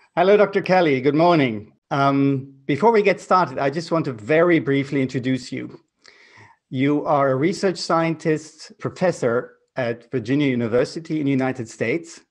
Hello, Dr. Kelly. Good morning. Before we get started, I just want to very briefly introduce you. You are a research scientist, professor at Virginia University in the United States.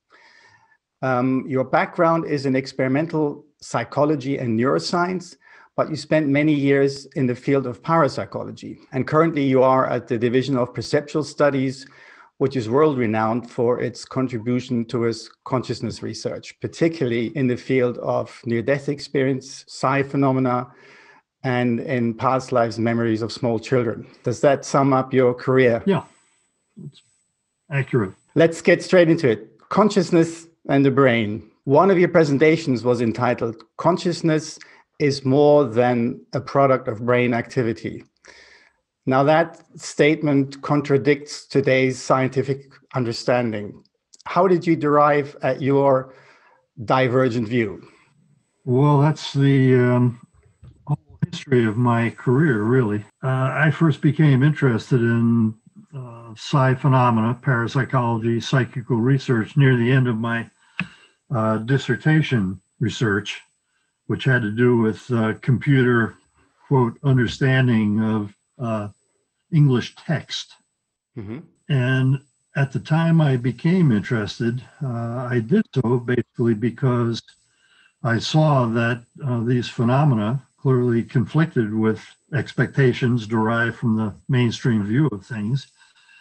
Your background is in experimental psychology and neuroscience, but you spent many years in the field of parapsychology. And currently you are at the Division of Perceptual Studies, which is world-renowned for its contribution towards consciousness research, particularly in the field of near-death experience, psi phenomena, and in past lives memories of small children. Does that sum up your career? Yeah, it's accurate. Let's get straight into it. Consciousness and the brain. One of your presentations was entitled, "Consciousness is more than a product of brain activity." Now that statement contradicts today's scientific understanding. How did you derive at your divergent view? Well, that's the whole history of my career, really. I first became interested in psi phenomena, parapsychology, psychical research near the end of my dissertation research, which had to do with computer, quote, understanding of English text. Mm-hmm. And at the time I became interested, I did so basically because I saw that these phenomena clearly conflicted with expectations derived from the mainstream view of things.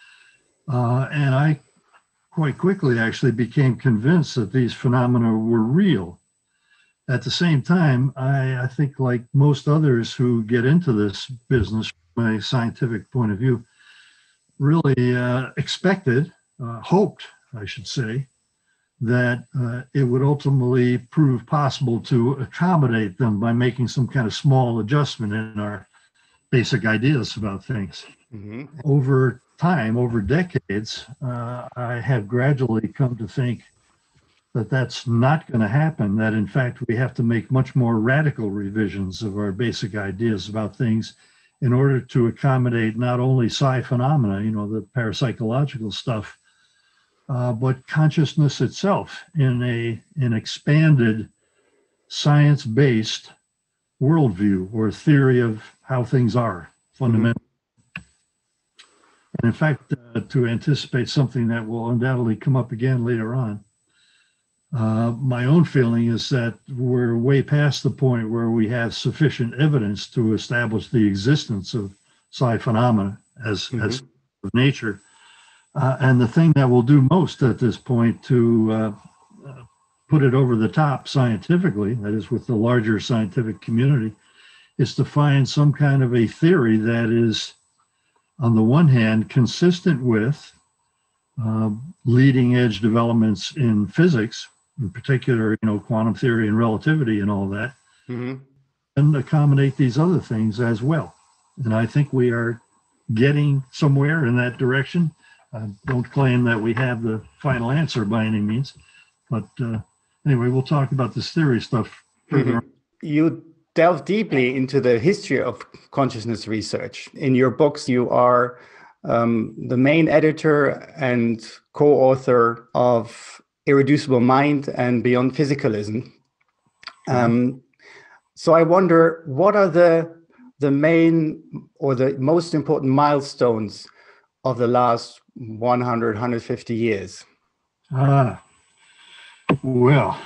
And I quite quickly actually became convinced that these phenomena were real. At the same time, I think like most others who get into this business from a scientific point of view, really expected, hoped, I should say, that it would ultimately prove possible to accommodate them by making some kind of small adjustment in our basic ideas about things. Mm-hmm. Over time, over decades, I have gradually come to think that that's not going to happen, that in fact we have to make much more radical revisions of our basic ideas about things in order to accommodate not only psi phenomena, you know, the parapsychological stuff, but consciousness itself in an expanded science-based worldview or theory of how things are fundamentally. Mm-hmm. And in fact, to anticipate something that will undoubtedly come up again later on, my own feeling is that we're way past the point where we have sufficient evidence to establish the existence of psi phenomena as of nature. And the thing that will do most at this point to put it over the top scientifically, that is with the larger scientific community, is to find some kind of a theory that is, on the one hand, consistent with leading edge developments in physics, in particular, you know, quantum theory and relativity and all that, and accommodate these other things as well. And I think we are getting somewhere in that direction. I don't claim that we have the final answer by any means, but anyway, we'll talk about this theory stuff further on. You delve deeply into the history of consciousness research. In your books, you are the main editor and co-author of Irreducible Mind and Beyond Physicalism. So I wonder, what are the main or the most important milestones of the last 100, 150 years? Well,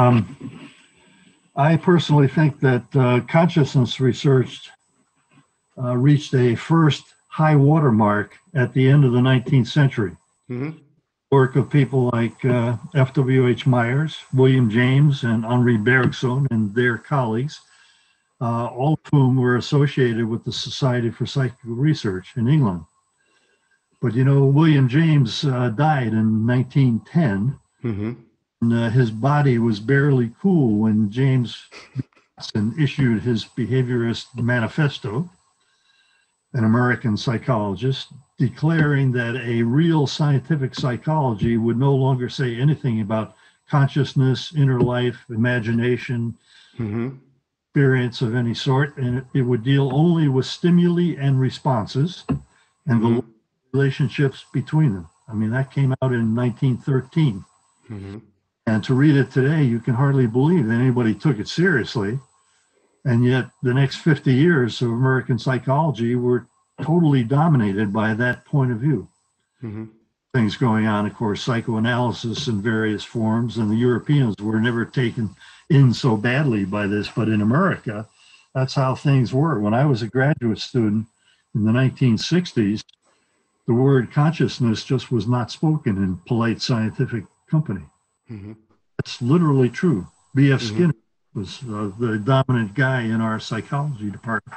I personally think that consciousness research reached a first high watermark at the end of the 19th century. Mm-hmm. Work of people like F.W.H. Myers, William James, and Henri Bergson and their colleagues, all of whom were associated with the Society for Psychical Research in England. But, you know, William James died in 1910, and his body was barely cool when James issued his behaviorist manifesto, an American psychologist, declaring that a real scientific psychology would no longer say anything about consciousness, inner life, imagination, experience of any sort, and it would deal only with stimuli and responses and the relationships between them. I mean, that came out in 1913. And to read it today, you can hardly believe that anybody took it seriously. And yet the next 50 years of American psychology were totally dominated by that point of view. Mm-hmm. Things going on, of course, psychoanalysis in various forms, and the Europeans were never taken in so badly by this. But in America, that's how things were. When I was a graduate student in the 1960s, the word consciousness just was not spoken in polite scientific company. Mm-hmm. That's literally true. B.F. Mm-hmm. Skinner was the dominant guy in our psychology department.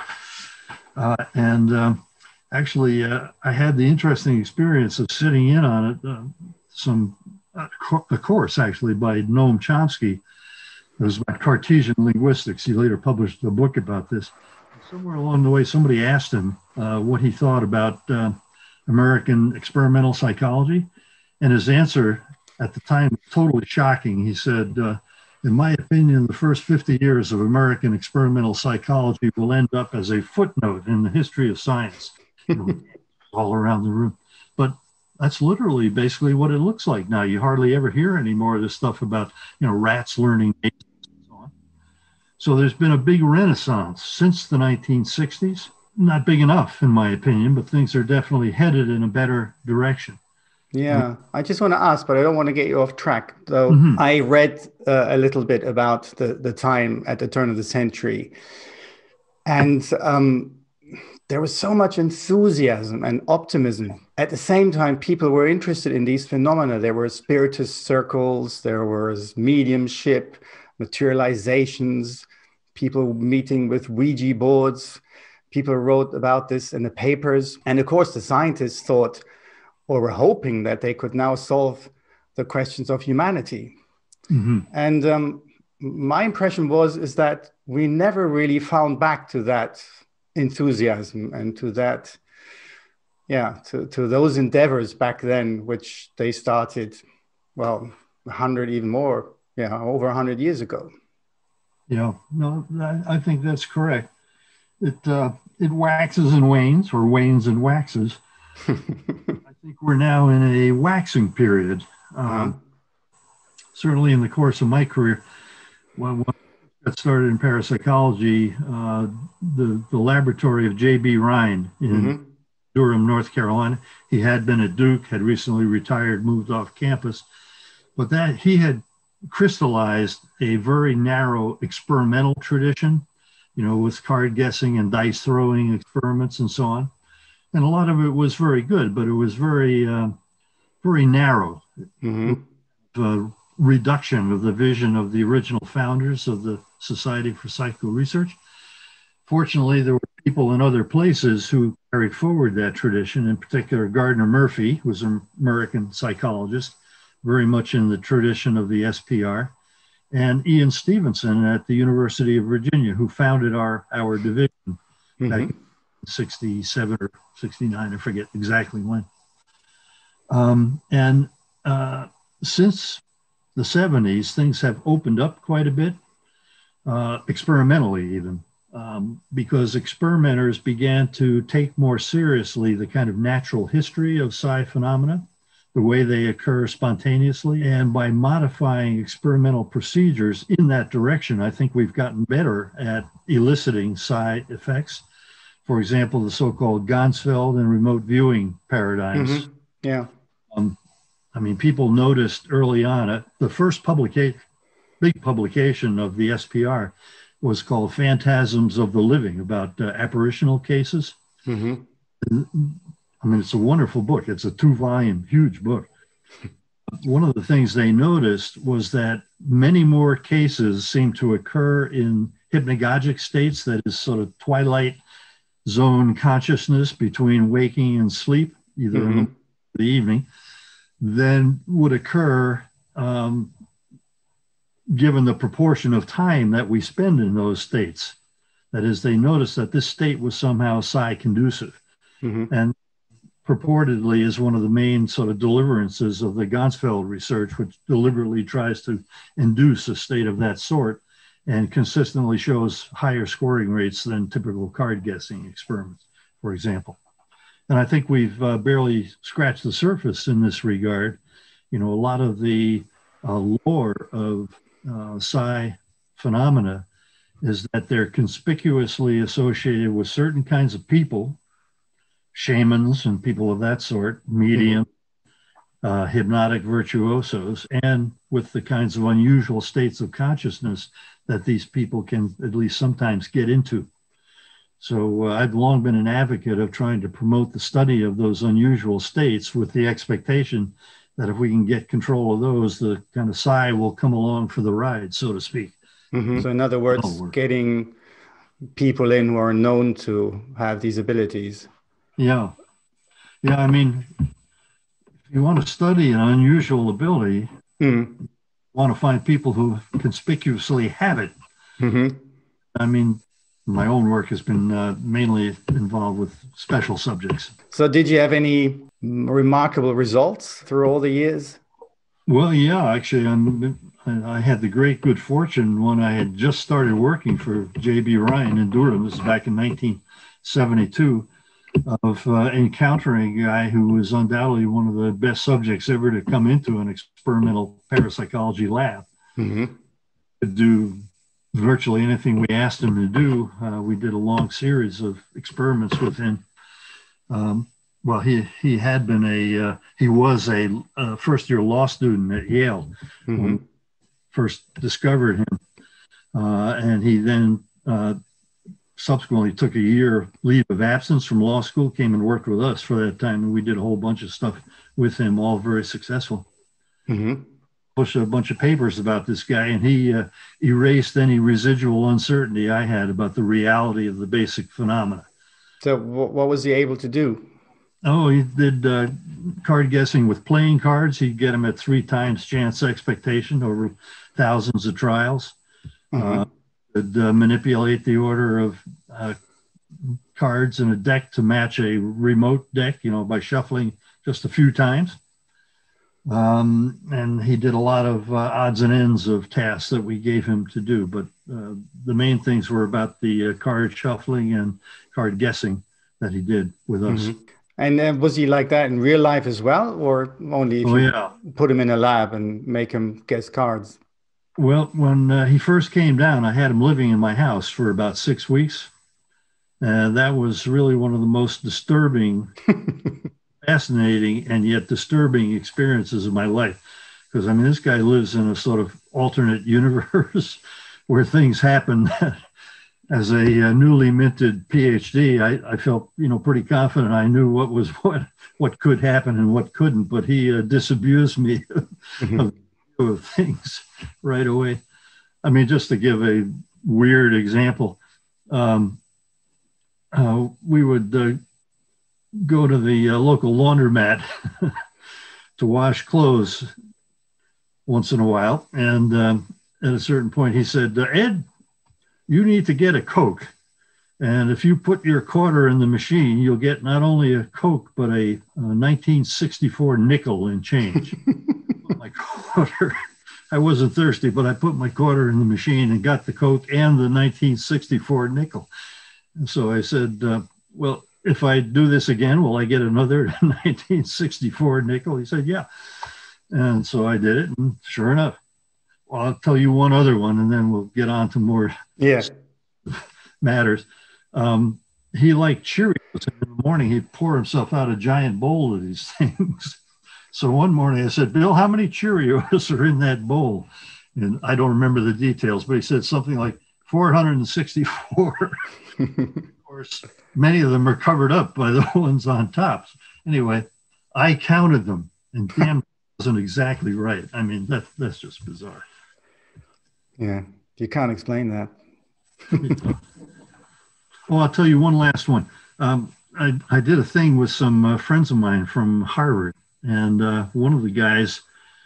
Actually, I had the interesting experience of sitting in on it, a course actually by Noam Chomsky. It was about Cartesian linguistics. He later published a book about this. Somewhere along the way, somebody asked him what he thought about American experimental psychology. And his answer at the time was totally shocking. He said, in my opinion, the first 50 years of American experimental psychology will end up as a footnote in the history of science. All around the room. But that's literally basically what it looks like now. You hardly ever hear any more of this stuff about, rats learning and so on. So there's been a big renaissance since the 1960s. Not big enough, in my opinion, but things are definitely headed in a better direction. Yeah, I just want to ask, but I don't want to get you off track. So mm-hmm. I read a little bit about the time at the turn of the century. And there was so much enthusiasm and optimism. At the same time, people were interested in these phenomena. There were spiritist circles, there was mediumship, materializations, people meeting with Ouija boards. People wrote about this in the papers. And of course, the scientists thought or were hoping that they could now solve the questions of humanity. Mm-hmm. And my impression is that we never really found back to that enthusiasm and to that, to those endeavors back then, which they started, 100, even more, over 100 years ago. Yeah, no, I think that's correct. It waxes and wanes, or wanes and waxes. I think we're now in a waxing period. Certainly in the course of my career, when I got started in parapsychology, the laboratory of J.B. Rhine in Durham, North Carolina. He had been at Duke, had recently retired, moved off campus, but that he had crystallized a very narrow experimental tradition, with card guessing and dice throwing experiments and so on. And a lot of it was very good, but it was very, very narrow. Mm-hmm. The reduction of the vision of the original founders of the Society for Psychical Research. Fortunately, there were people in other places who carried forward that tradition. In particular, Gardner Murphy, who was an American psychologist, very much in the tradition of the SPR, and Ian Stevenson at the University of Virginia, who founded our division back in 67 or 69, I forget exactly when. Since the 70s, things have opened up quite a bit, experimentally even, because experimenters began to take more seriously the kind of natural history of psi phenomena, the way they occur spontaneously. And by modifying experimental procedures in that direction, I think we've gotten better at eliciting psi effects. For example, the so-called Ganzfeld and remote viewing paradigms. Mm-hmm. Yeah. People noticed early on, the first big publication of the SPR was called Phantasms of the Living, about apparitional cases. Mm-hmm. It's a wonderful book. It's a 2-volume, huge book. One of the things they noticed was that many more cases seem to occur in hypnagogic states, that is sort of twilight zone consciousness between waking and sleep, either in the evening, than would occur given the proportion of time that we spend in those states. That is, they noticed that this state was somehow psi conducive. Mm-hmm. And purportedly is one of the main sort of deliverances of the Ganzfeld research, which deliberately tries to induce a state of that sort and consistently shows higher scoring rates than typical card guessing experiments, for example. And I think we've barely scratched the surface in this regard. A lot of the lore of psi phenomena is that they're conspicuously associated with certain kinds of people, shamans and people of that sort, medium, hypnotic virtuosos, and with the kinds of unusual states of consciousness that these people can at least sometimes get into. So I've long been an advocate of trying to promote the study of those unusual states with the expectation that if we can get control of those, the kind of psi will come along for the ride, so to speak. So in other words, getting people in who are known to have these abilities. Yeah. Yeah, I mean, if you want to study an unusual ability, you want to find people who conspicuously have it. I mean, my own work has been mainly involved with special subjects. So did you have any remarkable results through all the years? Well, yeah, actually, I had the great good fortune when I had just started working for J.B. Ryan in Durham. This is back in 1972. Of encountering a guy who was undoubtedly one of the best subjects ever to come into an experimental parapsychology lab. To do virtually anything we asked him to do. We did a long series of experiments with him. Well, he had been he was a first-year law student at Yale when we first discovered him. And he then subsequently took a year leave of absence from law school, came and worked with us for that time, and we did a whole bunch of stuff with him, all very successful. Published a bunch of papers about this guy, and he erased any residual uncertainty I had about the reality of the basic phenomena. So what was he able to do? Oh, he did card guessing with playing cards. He'd get them at 3 times chance expectation over thousands of trials. Could manipulate the order of cards in a deck to match a remote deck, by shuffling just a few times. And he did a lot of odds and ends of tasks that we gave him to do. But the main things were about the card shuffling and card guessing that he did with us. And was he like that in real life as well, or only if you put him in a lab and make him guess cards? Well, when he first came down, I had him living in my house for about 6 weeks. That was really one of the most disturbing, fascinating, and yet disturbing experiences of my life. Because, this guy lives in a sort of alternate universe where things happen. As a newly minted PhD, I felt, pretty confident I knew what could happen and what couldn't. But he disabused me of things right away. Just to give a weird example, we would go to the local laundromat to wash clothes once in a while. And at a certain point, he said, Ed, you need to get a Coke. And if you put your quarter in the machine, you'll get not only a Coke, but a 1964 nickel in change. My quarter. I wasn't thirsty, but I put my quarter in the machine and got the Coke and the 1964 nickel. And so I said, well, if I do this again, will I get another 1964 nickel? He said, yeah. And so I did it, and sure enough. Well, I'll tell you one other one, and then we'll get on to more matters. He liked Cheerios. In the morning, he'd pour himself out a giant bowl of these things. So one morning I said, Bill, how many Cheerios are in that bowl? And I don't remember the details, but he said something like 464. Of course, many of them are covered up by the ones on top. Anyway, I counted them, and damn, it wasn't exactly right. That's just bizarre. Yeah, you can't explain that. Well, I'll tell you one last one. I did a thing with some friends of mine from Harvard. And one of the guys,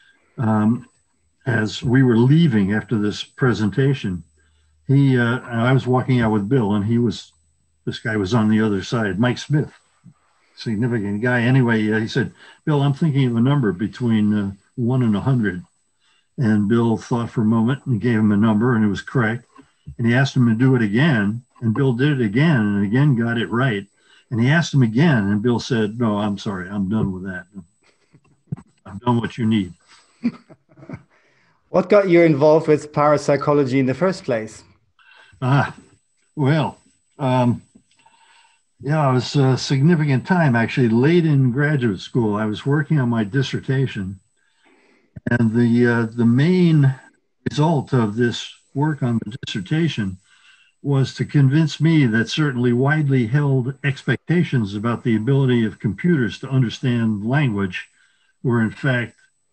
as we were leaving after this presentation, I was walking out with Bill, and this guy was on the other side, Mike Smith, significant guy. Anyway, he said, Bill, I'm thinking of a number between 1 and 100. And Bill thought for a moment and gave him a number, and it was correct. And he asked him to do it again, and Bill did it again, and again got it right. And he asked him again, and Bill said, no, I'm sorry, I'm done with that. I've done what you need. What got you involved with parapsychology in the first place? Ah, well, yeah, it was a significant time actually. Late in graduate school, I was working on my dissertation, and the main result of this work on the dissertation was to convince me that certainly widely held expectations about the ability of computers to understand language were in fact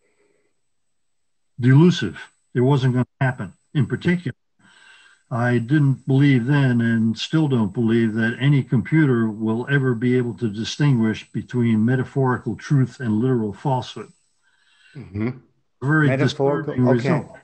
delusive. It wasn't going to happen. In particular, I didn't believe then and still don't believe that any computer will ever be able to distinguish between metaphorical truth and literal falsehood. Mm-hmm. Very Metaphorical, disturbing okay. result.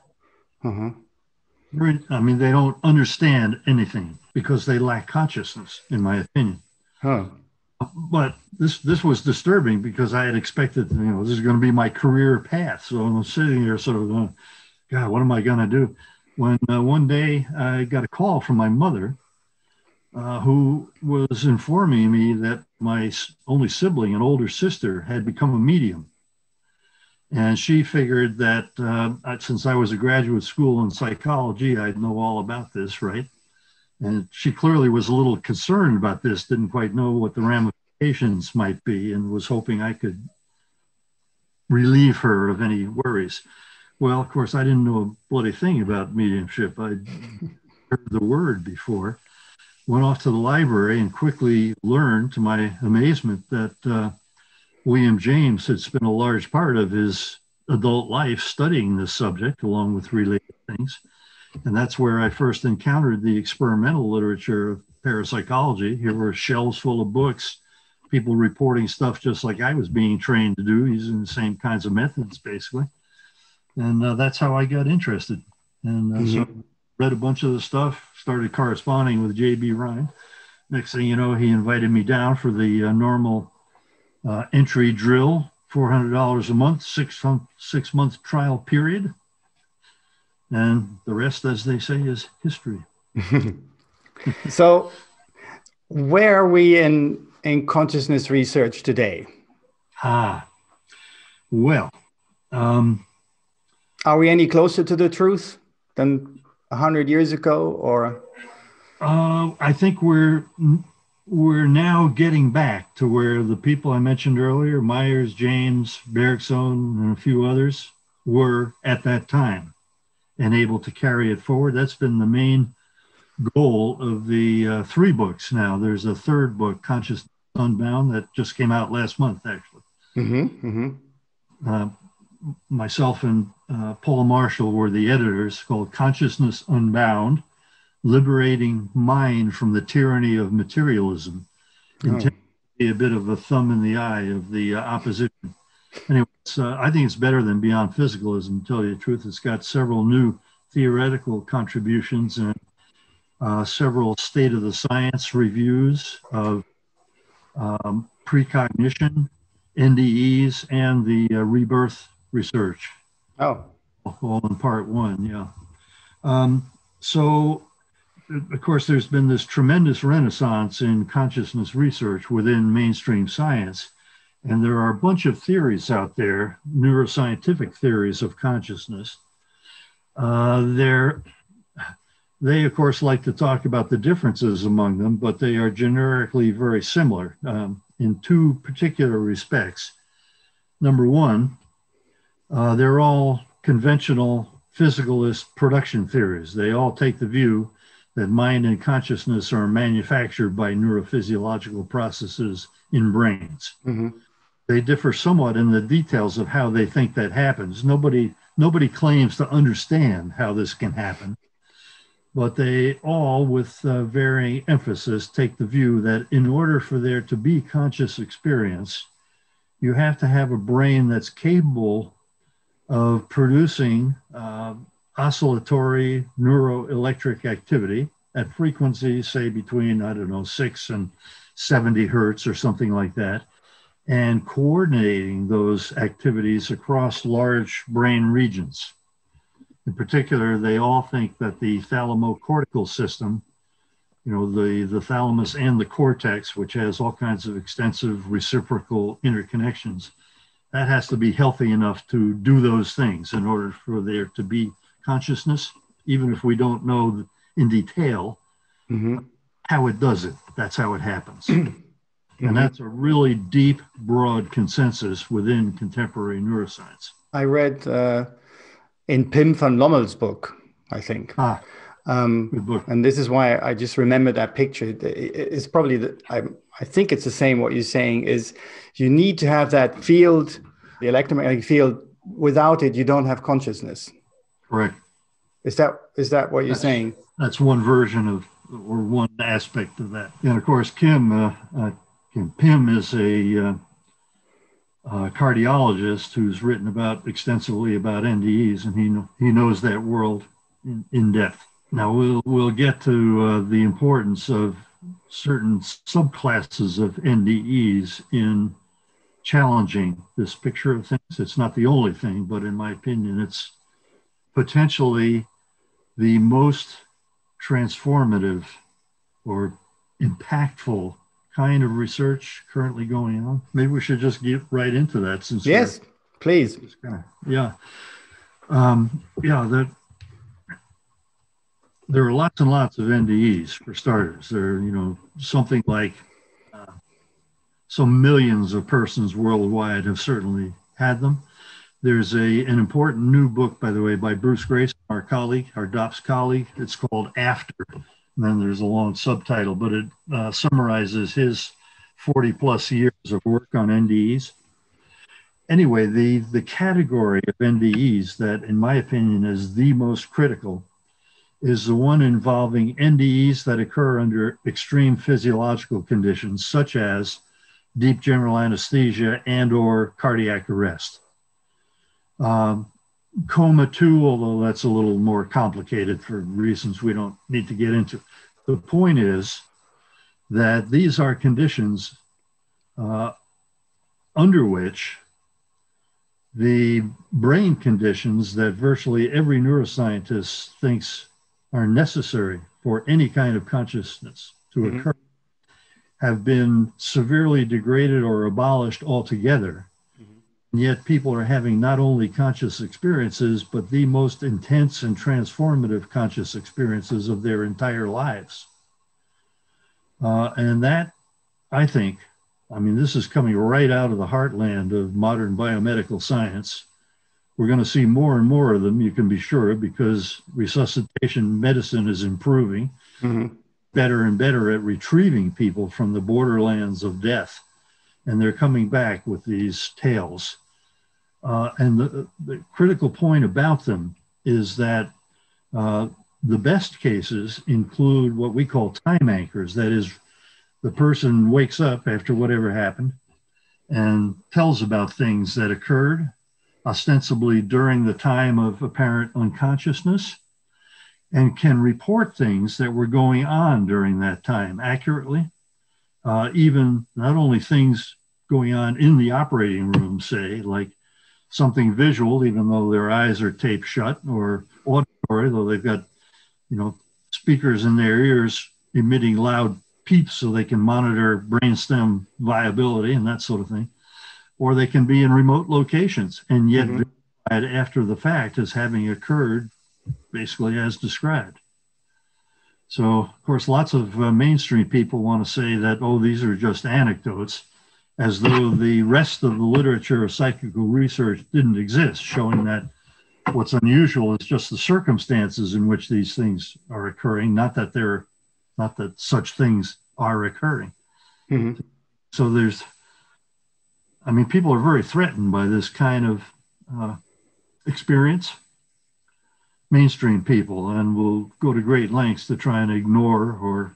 I mean, they don't understand anything because they lack consciousness, in my opinion. Huh. But this was disturbing because I had expected, this is going to be my career path. So I'm sitting there sort of going, God, what am I going to do? When one day I got a call from my mother, who was informing me that my only sibling, an older sister, had become a medium. And she figured that since I was a graduate school in psychology, I'd know all about this, right? And she clearly was a little concerned about this, didn't quite know what the ramifications might be, and was hoping I could relieve her of any worries. Well, of course, I didn't know a bloody thing about mediumship. I'd heard the word before. Went off to the library and quickly learned, to my amazement, that William James had spent a large part of his adult life studying this subject along with related things. And that's where I first encountered the experimental literature of parapsychology. Here were shelves full of books, people reporting stuff just like I was being trained to do, using the same kinds of methods, basically. And that's how I got interested. And so read a bunch of the stuff, started corresponding with J.B. Ryan. Next thing you know, he invited me down for the normal entry drill, $400 a month, 6-month trial period. And the rest, as they say, is history. So where are we in consciousness research today? Well. Are we any closer to the truth than 100 years ago, or? I think we're now getting back to where the people I mentioned earlier, Myers, James, Bergson, and a few others, were at that time and able to carry it forward. That's been the main goal of the 3 books now. There's a 3rd book, Consciousness Unbound, that just came out last month, actually. Myself and Paul Marshall were the editors, called Consciousness Unbound, Liberating Mind from the Tyranny of Materialism. Intended to be a bit of a thumb in the eye of the opposition. Anyway, I think it's better than Beyond Physicalism, to tell you the truth. It's got several new theoretical contributions and several state of the science reviews of precognition, NDEs, and the rebirth research. Oh. All in part 1, yeah. So, of course, there's been this tremendous renaissance in consciousness research within mainstream science. And there are a bunch of theories out there, neuroscientific theories of consciousness. They, of course, like to talk about the differences among them, but they are generically very similar in 2 particular respects. Number 1, they're all conventional physicalist production theories. They all take the view that mind and consciousness are manufactured by neurophysiological processes in brains. They differ somewhat in the details of how they think that happens. Nobody claims to understand how this can happen, but they all, with varying emphasis, take the view that in order for there to be conscious experience, you have to have a brain that's capable of producing oscillatory neuroelectric activity at frequencies, say between, 6 and 70 hertz or something like that, and coordinating those activities across large brain regions. In particular, they all think that the thalamocortical system, the thalamus and the cortex, which has all kinds of extensive reciprocal interconnections, that has to be healthy enough to do those things in order for there to be consciousness, even if we don't know in detail how it does it. That's how it happens. And that's a really deep, broad consensus within contemporary neuroscience. I read in Pim van Lommel's book, I think. Good book. And this is why I just remember that picture. It's probably, I think it's the same what you're saying, is you need to have that field, the electromagnetic field. Without it, you don't have consciousness. Correct. Is that what you're saying? That's one version of, or one aspect of that. And of course, Pim is a cardiologist who's written extensively about NDEs, and he knows that world in depth. Now we'll get to the importance of certain subclasses of NDEs in challenging this picture of things. It's not the only thing, but in my opinion, it's potentially the most transformative or impactful kind of research currently going on. Maybe we should just get right into that. Since yes, please. There are lots and lots of NDEs for starters. There are, something like some millions of persons worldwide have certainly had them. There's an important new book, by the way, by Bruce Grayson, our colleague, our DOPS colleague. It's called After. And then there's a long subtitle, but it summarizes his 40 plus years of work on NDEs. Anyway, the category of NDEs that, in my opinion, is the most critical is the one involving NDEs that occur under extreme physiological conditions, such as deep general anesthesia and or cardiac arrest. Coma too, although that's a little more complicated for reasons we don't need to get into. The point is that these are conditions under which the brain conditions that virtually every neuroscientist thinks are necessary for any kind of consciousness to occur have been severely degraded or abolished altogether. And yet people are having not only conscious experiences, but the most intense and transformative conscious experiences of their entire lives. And that, I think, this is coming right out of the heartland of modern biomedical science. We're going to see more and more of them, you can be sure, because resuscitation medicine is improving better and better at retrieving people from the borderlands of death. And they're coming back with these tales. And the critical point about them is that the best cases include what we call time anchors. That is, the person wakes up after whatever happened and tells about things that occurred ostensibly during the time of apparent unconsciousness, and can report things that were going on during that time accurately, even not only things going on in the operating room, say, like something visual, even though their eyes are taped shut, or auditory, though they've got, speakers in their ears emitting loud peeps so they can monitor brainstem viability and that sort of thing. Or they can be in remote locations and yet verified after the fact as having occurred basically as described. So, of course, lots of mainstream people want to say that, these are just anecdotes, as though the rest of the literature of psychical research didn't exist, showing that what's unusual is just the circumstances in which these things are occurring, not that such things are occurring. So people are very threatened by this kind of experience, mainstream people, and will go to great lengths to try and ignore or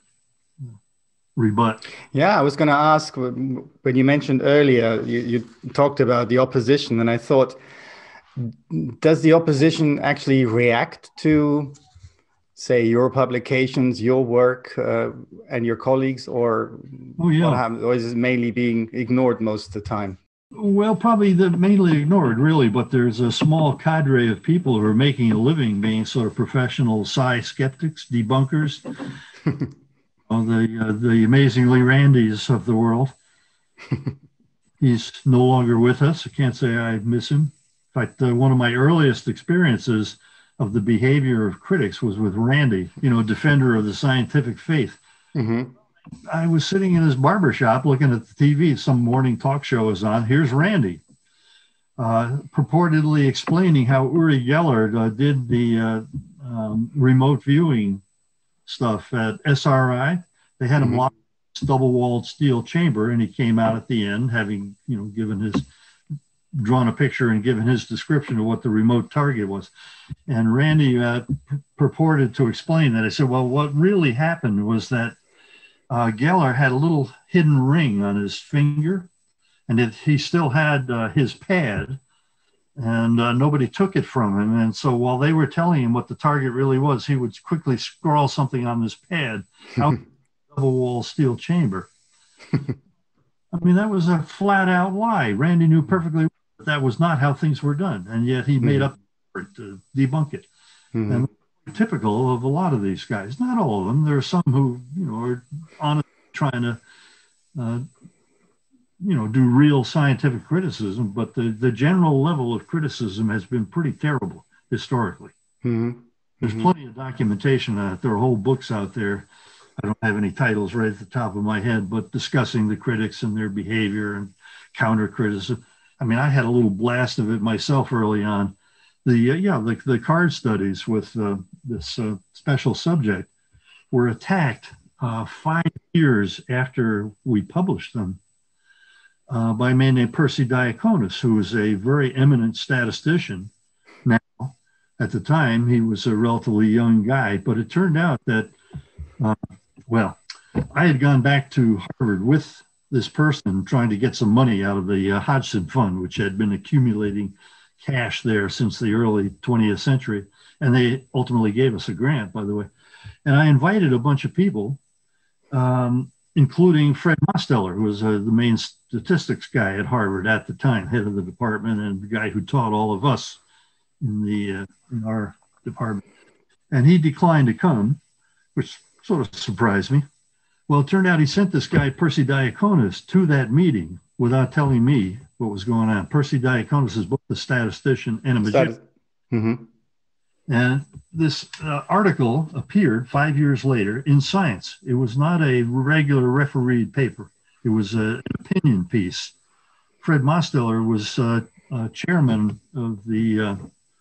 rebut. Yeah, I was going to ask, when you mentioned earlier, you talked about the opposition, and I thought, does the opposition actually react to, say, your publications, your work, and your colleagues, or what happens, or is it mainly being ignored most of the time? Well, probably mainly ignored, really, but there's a small cadre of people who are making a living being sort of professional psi skeptics, debunkers, the amazingly Randys of the world. He's no longer with us. I can't say I miss him. In fact, one of my earliest experiences of the behavior of critics was with Randy, defender of the scientific faith. Mm-hmm. I was sitting in his barbershop looking at the TV. Some morning talk show is on. Here's Randy, purportedly explaining how Uri Geller did the remote viewing stuff at SRI. They had him locked in this double-walled steel chamber, and he came out at the end, having drawn a picture and given his description of what the remote target was. And Randy purported to explain that. I said, well, what really happened was that Geller had a little hidden ring on his finger, and he still had his pad, and nobody took it from him. And so while they were telling him what the target really was, he would quickly scrawl something on this pad out of the double-wall steel chamber. I mean, that was a flat-out lie. Randy knew perfectly well that was not how things were done, and yet he made up for it to debunk it. And typical of a lot of these guys, not all of them. There are some who, are honestly trying to, do real scientific criticism, but the general level of criticism has been pretty terrible historically. There's plenty of documentation on it. There are whole books out there. I don't have any titles right at the top of my head, but discussing the critics and their behavior and counter criticism. I mean, I had a little blast of it myself early on. The card studies with this special subject were attacked 5 years after we published them by a man named Percy Diaconis, who was a very eminent statistician. Now, at the time, he was a relatively young guy, but it turned out that, I had gone back to Harvard with this person trying to get some money out of the Hodgson Fund, which had been accumulating cash there since the early 20th century. And they ultimately gave us a grant, by the way. And I invited a bunch of people, including Fred Mosteller, who was the main statistics guy at Harvard at the time, head of the department, and the guy who taught all of us in our department. And he declined to come, which sort of surprised me. Well, it turned out he sent this guy, Percy Diaconis, to that meeting without telling me what was going on. Percy Diaconis is both a statistician and a magician. And this article appeared 5 years later in Science. It was not a regular refereed paper. It was an opinion piece. Fred Mosteller was chairman of the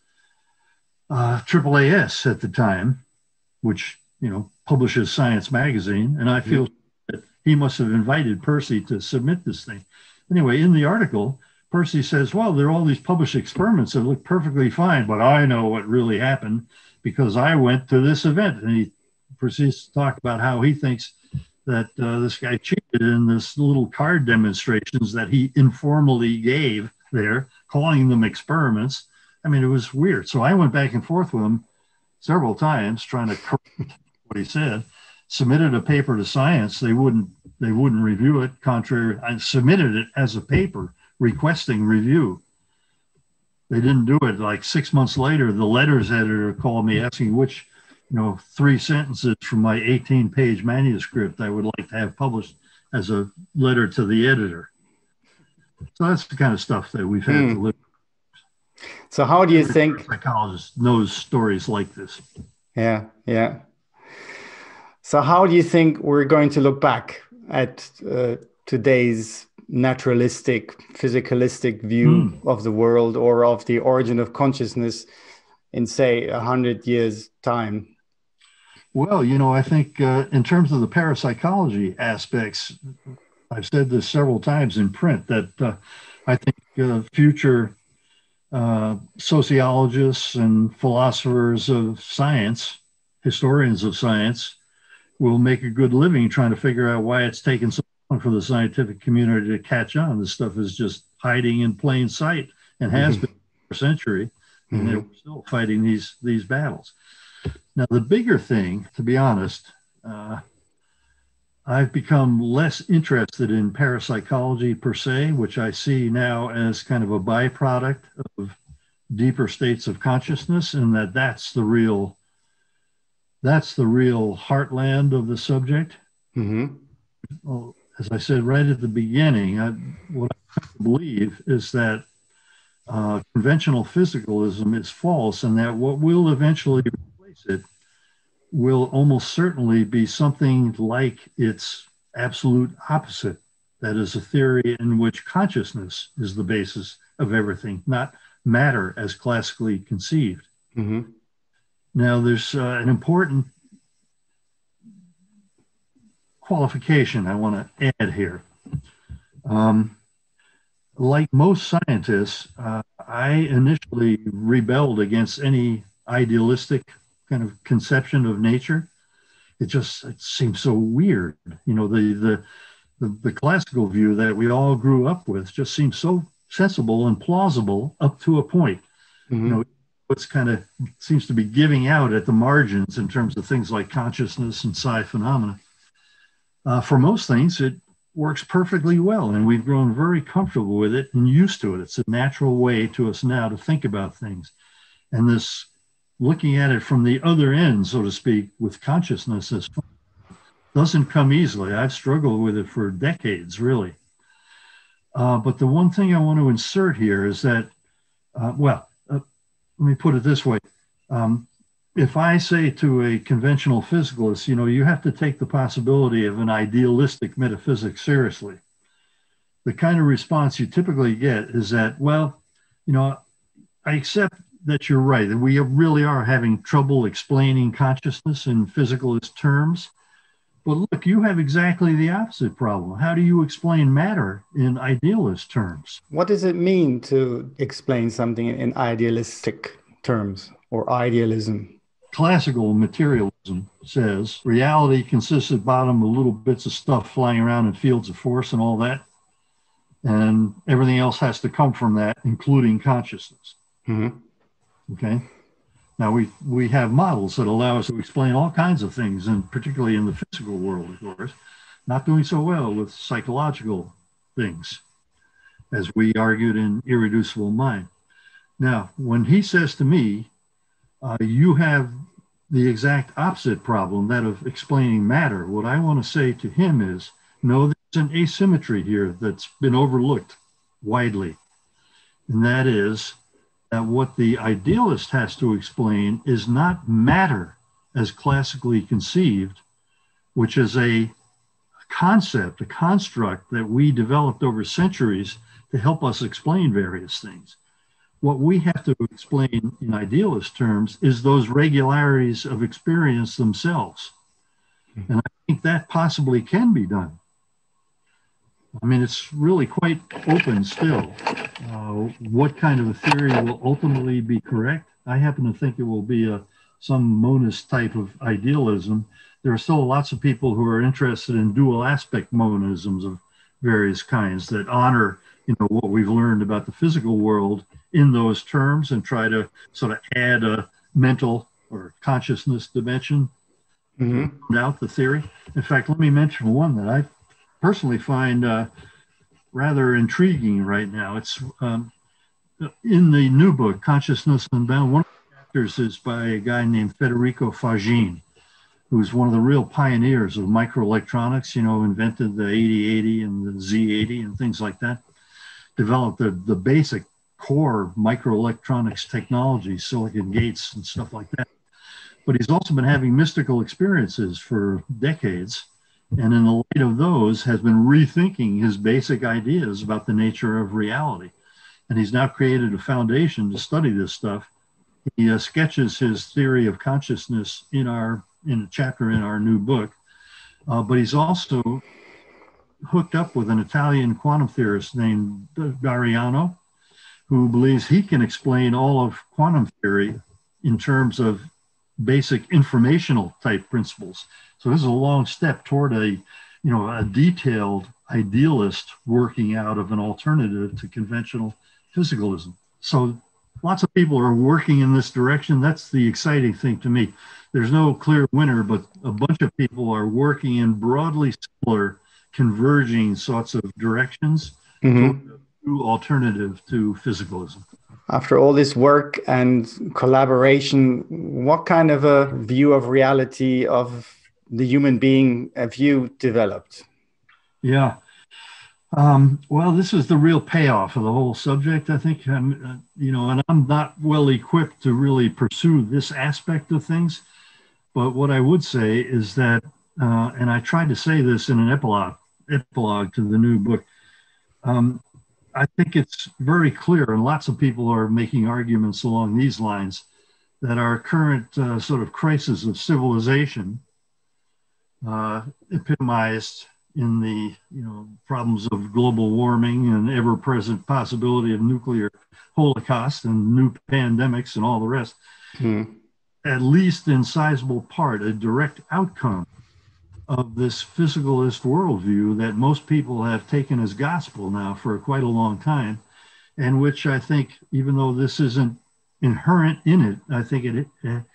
AAAS at the time, which, publishes Science magazine. And I feel that he must have invited Percy to submit this thing. Anyway, in the article, Percy says, well, there are all these published experiments that look perfectly fine, but I know what really happened because I went to this event. And he proceeds to talk about how he thinks that this guy cheated in this little card demonstrations that he informally gave there, calling them experiments. I mean, it was weird. So I went back and forth with him several times trying to correct what he said, submitted a paper to Science. They wouldn't review it. Contrary, I submitted it as a paper requesting review. They didn't do it. Like 6 months later, the letters editor called me asking which, 3 sentences from my 18-page manuscript I would like to have published as a letter to the editor. So that's the kind of stuff that we've had to live with. So how do you think... A psychologist knows stories like this. Yeah. So how do you think we're going to look back at today's naturalistic, physicalistic view of the world or of the origin of consciousness in, say, 100 years' time? Well, I think in terms of the parapsychology aspects, I've said this several times in print, that I think future sociologists and philosophers of science, historians of science, will make a good living trying to figure out why it's taken so long for the scientific community to catch on. This stuff is just hiding in plain sight and has been for a century, and they're still fighting these battles. Now, the bigger thing, to be honest, I've become less interested in parapsychology per se, which I see now as kind of a byproduct of deeper states of consciousness, and that's the real heartland of the subject. as I said right at the beginning, what I believe is that conventional physicalism is false, and that what will eventually replace it will almost certainly be something like its absolute opposite. That is a theory in which consciousness is the basis of everything, not matter as classically conceived. Mm-hmm. Now, there's an important qualification I want to add here. Like most scientists, I initially rebelled against any idealistic kind of conception of nature. It seems so weird. You know, the classical view that we all grew up with just seems so sensible and plausible up to a point. Mm-hmm. You know, what's kind of seems to be giving out at the margins in terms of things like consciousness and psi phenomena. For most things, it works perfectly well, and we've grown very comfortable with it and used to it. It's a natural way to us now to think about things. And this looking at it from the other end, so to speak, with consciousness doesn't come easily. I've struggled with it for decades, really. But the one thing I want to insert here is that, let me put it this way. If I say to a conventional physicalist, you know, you have to take the possibility of an idealistic metaphysics seriously, the kind of response you typically get is that, well, you know, I accept that you're right, that we really are having trouble explaining consciousness in physicalist terms. But look, you have exactly the opposite problem. How do you explain matter in idealist terms? What does it mean to explain something in idealistic terms or idealism? Classical materialism says reality consists at bottom of little bits of stuff flying around in fields of force and all that. And everything else has to come from that, including consciousness. Mm-hmm. Okay. Now we have models that allow us to explain all kinds of things, and particularly in the physical world, of course, not doing so well with psychological things, as we argued in Irreducible Mind. Now, when he says to me, you have the exact opposite problem, that of explaining matter, what I want to say to him is, no, there's an asymmetry here that's been overlooked widely. And that is that what the idealist has to explain is not matter as classically conceived, which is a concept, a construct that we developed over centuries to help us explain various things. What we have to explain in idealist terms is those regularities of experience themselves. And I think that possibly can be done. I mean, it's really quite open still. What kind of a theory will ultimately be correct? I happen to think it will be some monist type of idealism. There are still lots of people who are interested in dual aspect monisms of various kinds that honor, you know, what we've learned about the physical world in those terms and try to sort of add a mental or consciousness dimension out the theory. In fact, let me mention one that I personally find rather intriguing right now. It's in the new book, Consciousness Unbound. One of the chapters is by a guy named Federico Fagin, who's one of the real pioneers of microelectronics, you know, invented the 8080 and the Z80 and things like that, developed the basic core microelectronics technology, silicon gates and stuff like that. But he's also been having mystical experiences for decades. And in the light of those has been rethinking his basic ideas about the nature of reality. And he's now created a foundation to study this stuff. He sketches his theory of consciousness in a chapter in our new book. But he's also hooked up with an Italian quantum theorist named Dariano, who believes he can explain all of quantum theory in terms of basic informational type principles. So this is a long step toward a detailed idealist working out of an alternative to conventional physicalism. So lots of people are working in this direction. That's the exciting thing to me. There's no clear winner, but a bunch of people are working in broadly similar converging sorts of directions toward a new alternative to physicalism. After all this work and collaboration, what kind of a view of reality of the human being have you developed? Yeah. Well, this is the real payoff of the whole subject, I think. And I'm not well equipped to really pursue this aspect of things. But what I would say is that, and I tried to say this in an epilogue to the new book, I think it's very clear, and lots of people are making arguments along these lines, that our current sort of crisis of civilization, epitomized in the problems of global warming and ever-present possibility of nuclear holocaust and new pandemics and all the rest, at least in sizable part, a direct outcome of this physicalist worldview that most people have taken as gospel now for quite a long time, and which I think, even though this isn't inherent in it, I think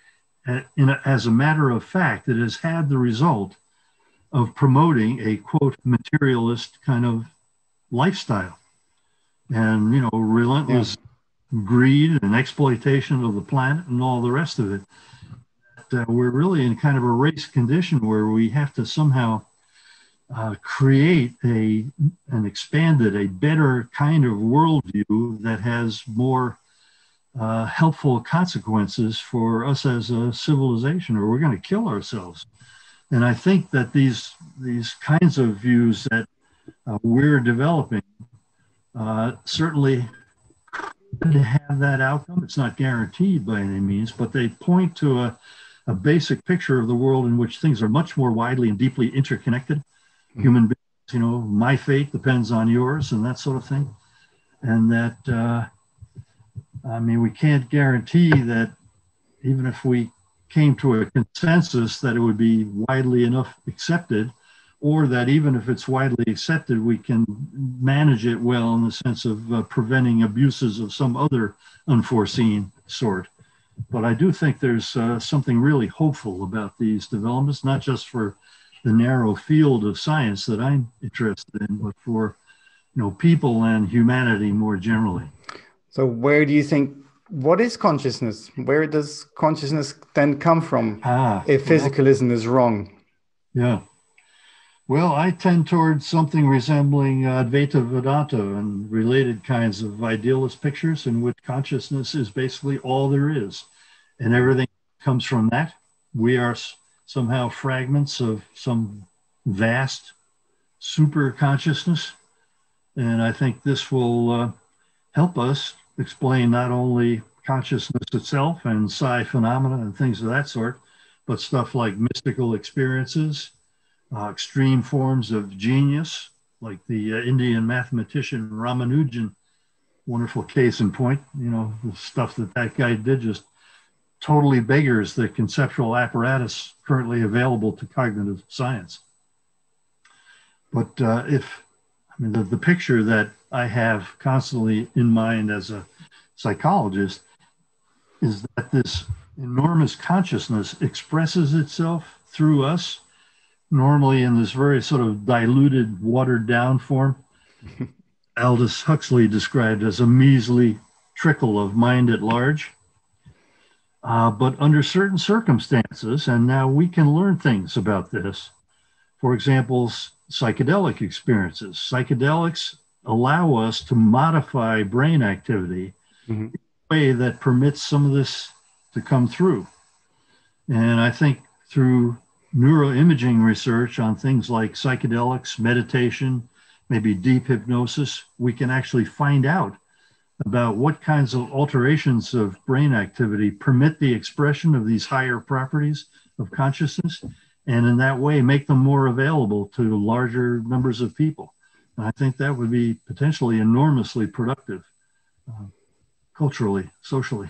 as a matter of fact, it has had the result of promoting a, quote, materialist kind of lifestyle and, relentless greed and exploitation of the planet and all the rest of it. We're really in kind of a race condition where we have to somehow create a better kind of worldview that has more helpful consequences for us as a civilization, or we're going to kill ourselves. And I think that these kinds of views that we're developing certainly could have that outcome. It's not guaranteed by any means, but they point to a basic picture of the world in which things are much more widely and deeply interconnected. Human beings, my fate depends on yours and that sort of thing. And that, we can't guarantee that even if we came to a consensus that it would be widely enough accepted, or that even if it's widely accepted, we can manage it well in the sense of preventing abuses of some other unforeseen sort. But I do think there's something really hopeful about these developments, not just for the narrow field of science that I'm interested in, but for people and humanity more generally. So where do you think, what is consciousness? Where does consciousness then come from if physicalism is wrong? Yeah. Well, I tend towards something resembling Advaita Vedanta and related kinds of idealist pictures in which consciousness is basically all there is, and everything comes from that. We are somehow fragments of some vast super consciousness, and I think this will help us explain not only consciousness itself and psi phenomena and things of that sort, but stuff like mystical experiences, extreme forms of genius, like the Indian mathematician Ramanujan, wonderful case in point. The stuff that guy did just totally beggars the conceptual apparatus currently available to cognitive science. But the picture that I have constantly in mind as a psychologist is that this enormous consciousness expresses itself through us, normally in this very sort of diluted, watered down form. Aldous Huxley described as a measly trickle of mind at large. But under certain circumstances, and now we can learn things about this. For example, psychedelic experiences. Psychedelics allow us to modify brain activity in a way that permits some of this to come through. And I think through neuroimaging research on things like psychedelics, meditation, maybe deep hypnosis, we can actually find out about what kinds of alterations of brain activity permit the expression of these higher properties of consciousness, and in that way make them more available to larger numbers of people. And I think that would be potentially enormously productive, culturally, socially.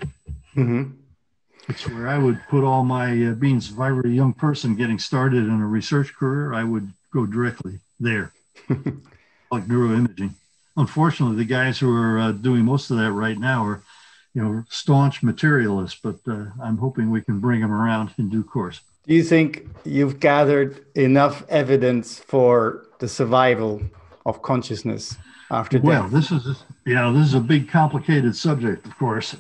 It's where I would put all my beans. If I were a young person getting started in a research career, I would go directly there, like neuroimaging. Unfortunately, the guys who are doing most of that right now are, staunch materialists, but I'm hoping we can bring them around in due course. Do you think you've gathered enough evidence for the survival of consciousness after death? Well, this is a big, complicated subject, of course.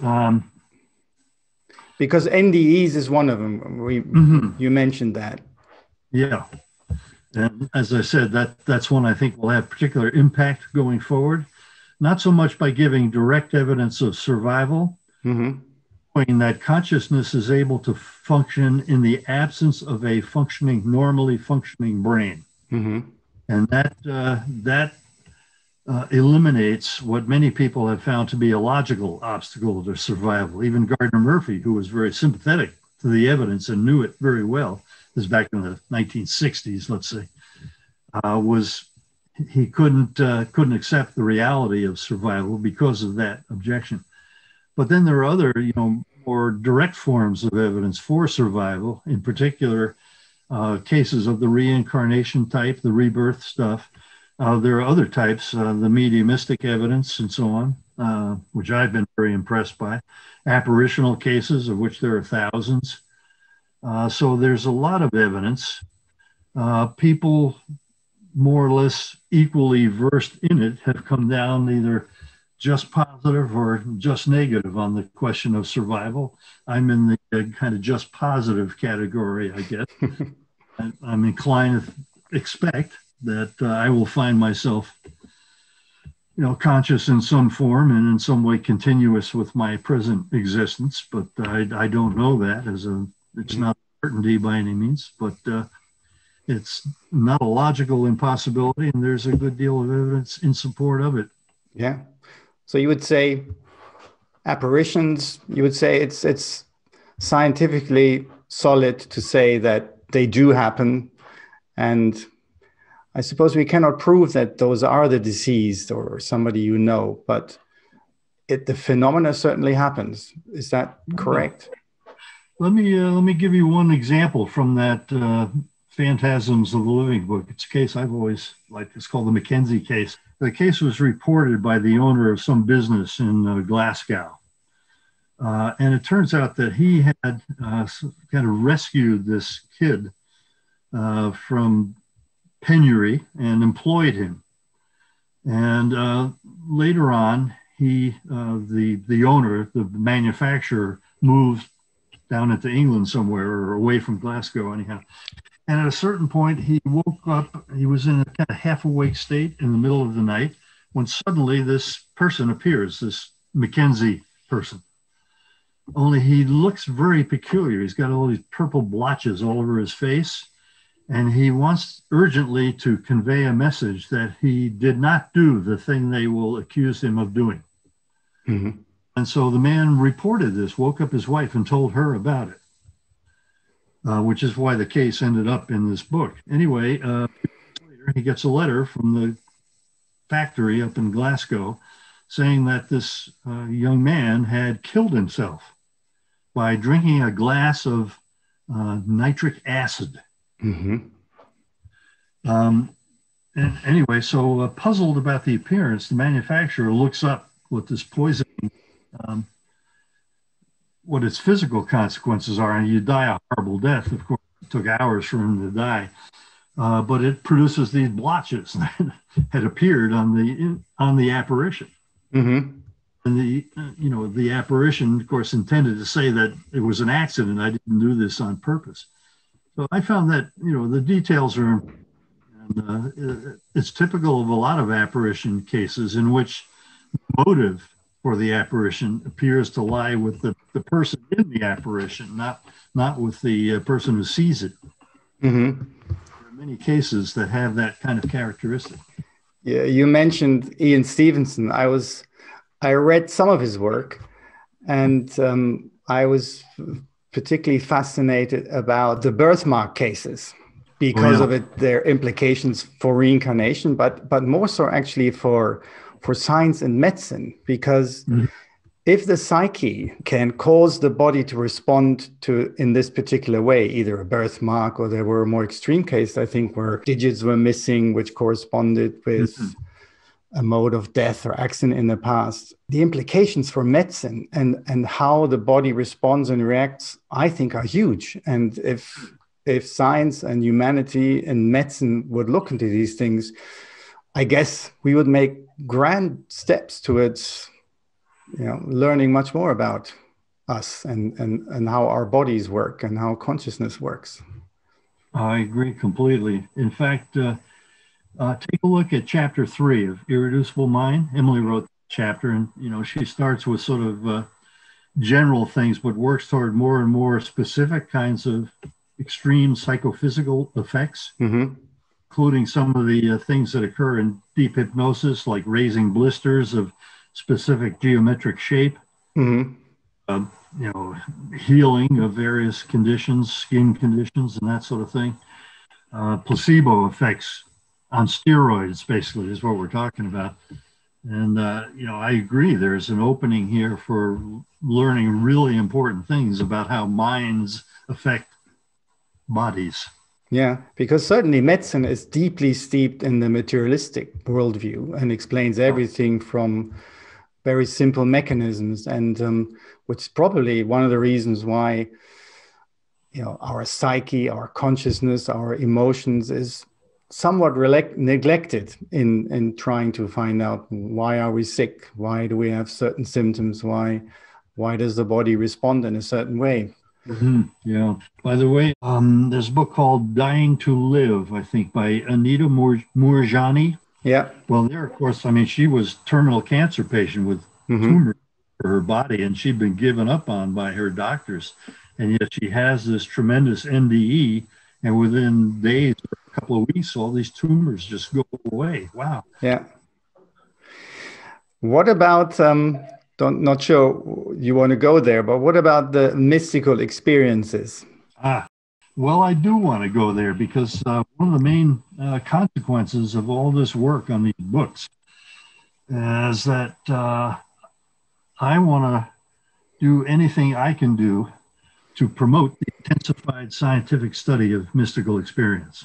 Because NDEs is one of them. You mentioned that. Yeah. And as I said, that's one I think will have particular impact going forward, not so much by giving direct evidence of survival, Mm-hmm. showing that consciousness is able to function in the absence of a normally functioning brain. Mm-hmm. And that eliminates what many people have found to be a logical obstacle to survival. Even Gardner Murphy, who was very sympathetic to the evidence and knew it very well, this back in the 1960s, let's say, he couldn't accept the reality of survival because of that objection. But then there are other, more direct forms of evidence for survival, in particular, cases of the reincarnation type, the rebirth stuff. There are other types, the mediumistic evidence and so on, which I've been very impressed by. Apparitional cases, of which there are thousands. So there's a lot of evidence. People more or less equally versed in it have come down either just positive or just negative on the question of survival. I'm in the kind of just positive category, I guess. I'm inclined to expect that I will find myself, conscious in some form and in some way continuous with my present existence. But I don't know that it's not certainty by any means, but it's not a logical impossibility, and there's a good deal of evidence in support of it. Yeah. So you would say apparitions, you would say it's scientifically solid to say that they do happen. And I suppose we cannot prove that those are the deceased or somebody but the phenomena certainly happens. Is that correct? Let me give you one example from that Phantasms of the Living book. It's a case I've always liked. It's called the Mackenzie case. The case was reported by the owner of some business in Glasgow. And it turns out that he had kind of rescued this kid from penury and employed him. And later on, the owner, the manufacturer, moved down into England somewhere or away from Glasgow anyhow. And at a certain point, he woke up. He was in a kind of half-awake state in the middle of the night when suddenly this person appears, this Mackenzie person. Only he looks very peculiar. He's got all these purple blotches all over his face. And he wants urgently to convey a message that he did not do the thing they will accuse him of doing. Mm-hmm. And so the man reported this, woke up his wife and told her about it, which is why the case ended up in this book. Anyway, later he gets a letter from the factory up in Glasgow saying that this young man had killed himself by drinking a glass of nitric acid. Mm-hmm. And anyway, so puzzled about the appearance, the manufacturer looks up what this poisoning, what its physical consequences are, and you die a horrible death. Of course, it took hours for him to die, but it produces these blotches that had appeared on the apparition. Mm-hmm. And the apparition, of course, intended to say that it was an accident. I didn't do this on purpose. So I found that, the details are, it's typical of a lot of apparition cases in which the motive for the apparition appears to lie with the person in the apparition, not with the person who sees it. Mm-hmm. There are many cases that have that kind of characteristic. Yeah, you mentioned Ian Stevenson. I read some of his work, and I was particularly fascinated about the birthmark cases because of their implications for reincarnation, but more so actually for science and medicine, because if the psyche can cause the body to respond to in this particular way, either a birthmark or there were more extreme cases, I think, where digits were missing, which corresponded with a mode of death or accident in the past. The implications for medicine and how the body responds and reacts, I think, are huge. And if science and humanity and medicine would look into these things, I guess we would make grand steps towards, learning much more about us and how our bodies work and how consciousness works. I agree completely. In fact, take a look at chapter 3 of Irreducible Mind. Emily wrote the chapter, and she starts with sort of general things, but works toward more and more specific kinds of extreme psychophysical effects, including some of the things that occur in deep hypnosis, like raising blisters of specific geometric shape, healing of various conditions, skin conditions, and that sort of thing. Placebo effects on steroids, basically, is what we're talking about. And, I agree. There's an opening here for learning really important things about how minds affect bodies. Yeah, because certainly medicine is deeply steeped in the materialistic worldview and explains everything from very simple mechanisms, and which is probably one of the reasons why, our psyche, our consciousness, our emotions is somewhat neglected in trying to find out why are we sick, why do we have certain symptoms, why does the body respond in a certain way. Yeah. By the way, there's a book called Dying to Live, I think, by Anita Moorjani. Yeah. Well, there, of course, she was terminal cancer patient with tumor for her body, and she'd been given up on by her doctors. And yet she has this tremendous NDE, and within days or a couple of weeks, all these tumors just go away. Wow. Yeah. What about, not sure you want to go there, but what about the mystical experiences? Well, I do want to go there because one of the main consequences of all this work on these books is that I want to do anything I can do to promote the intensified scientific study of mystical experience.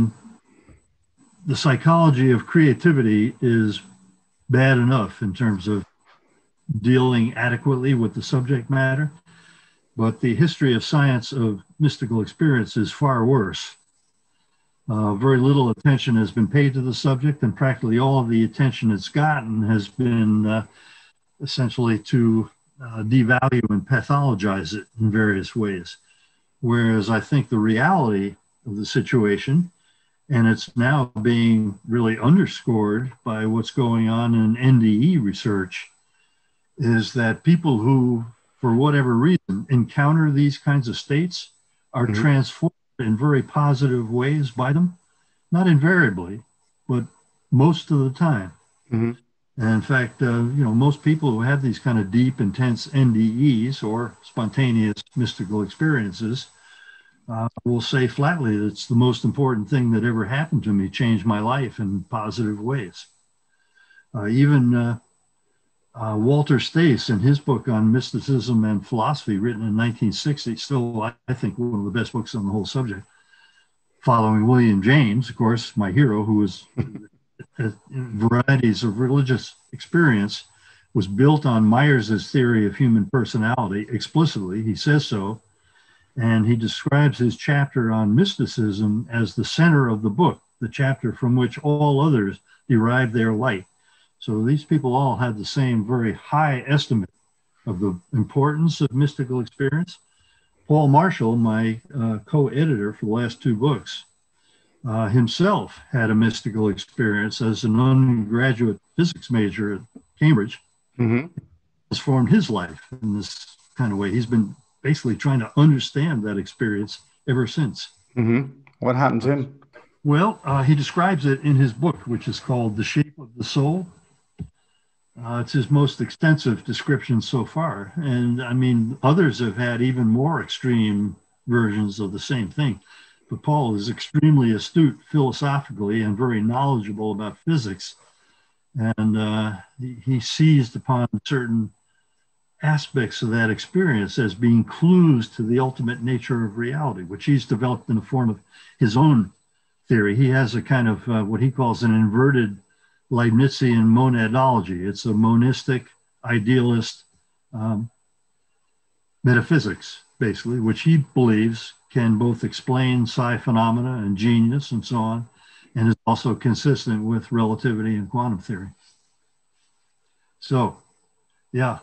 The psychology of creativity is bad enough in terms of dealing adequately with the subject matter, but the history of science of mystical experience is far worse. Very little attention has been paid to the subject, and practically all of the attention it's gotten has been essentially to devalue and pathologize it in various ways. Whereas I think the reality of the situation, and it's now being really underscored by what's going on in NDE research, is that people who, for whatever reason, encounter these kinds of states are transformed in very positive ways by them. Not invariably, but most of the time. And in fact, most people who have these kind of deep, intense NDEs or spontaneous mystical experiences will say flatly, it's the most important thing that ever happened to me, changed my life in positive ways. Even Walter Stace, in his book on mysticism and philosophy, written in 1960, still, I think, one of the best books on the whole subject, following William James, of course, my hero, who was varieties of religious experience, was built on Myers's theory of human personality. Explicitly, he says so, and he describes his chapter on mysticism as the center of the book, the chapter from which all others derive their light. So these people all had the same very high estimate of the importance of mystical experience. Paul Marshall, my co-editor for the last two books, himself had a mystical experience as an undergraduate physics major at Cambridge. Has formed his life in this kind of way. He's been basically trying to understand that experience ever since. What happened to him? Well, he describes it in his book, which is called The Shape of the Soul. It's his most extensive description so far. And others have had even more extreme versions of the same thing. But Paul is extremely astute philosophically and very knowledgeable about physics. And he seized upon certain aspects of that experience as being clues to the ultimate nature of reality, which he's developed in the form of his own theory. He has a kind of what he calls an inverted Leibnizian monadology. It's a monistic, idealist metaphysics, basically, which he believes can both explain psi phenomena and genius and so on, and is also consistent with relativity and quantum theory. So, yeah.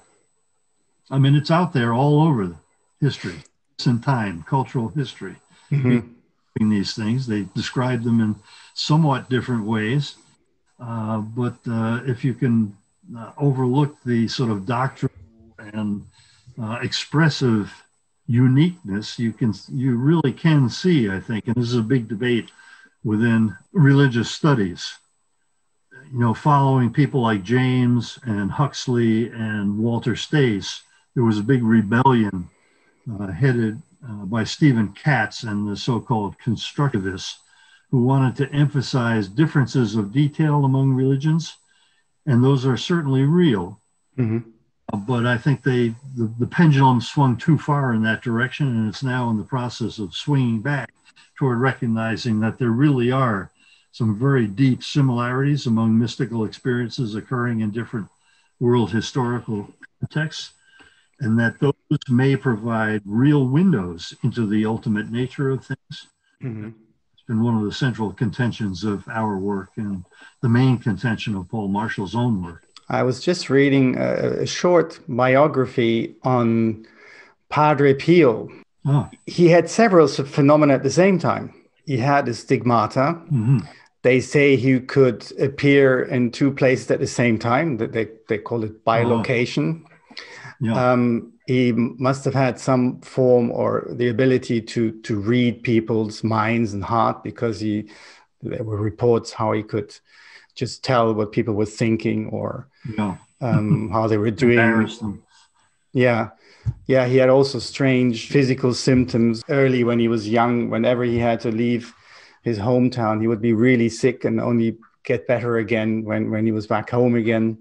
It's out there all over history, in time, cultural history. these things. They describe them in somewhat different ways. But if you can overlook the sort of doctrinal and expressive uniqueness, you really can see, I think, and this is a big debate within religious studies, following people like James and Huxley and Walter Stace, there was a big rebellion headed by Stephen Katz and the so-called constructivists, who wanted to emphasize differences of detail among religions, and those are certainly real. Mm-hmm. But I think the pendulum swung too far in that direction, and it's now in the process of swinging back toward recognizing that there really are some very deep similarities among mystical experiences occurring in different world historical contexts, and that those may provide real windows into the ultimate nature of things. Mm-hmm. It's been one of the central contentions of our work and the main contention of Paul Marshall's own work. I was just reading a short biography on Padre Pio. Oh. He had several phenomena at the same time. He had the stigmata. Mm-hmm. They say he could appear in two places at the same time. That they call it bilocation. Oh. Yeah. He must have had some form or the ability to read people's minds and heart, because there were reports how he could just tell what people were thinking or how they were doing. Yeah. Yeah, he had also strange physical symptoms early when he was young. Whenever he had to leave his hometown, he would be really sick and only get better again when he was back home again.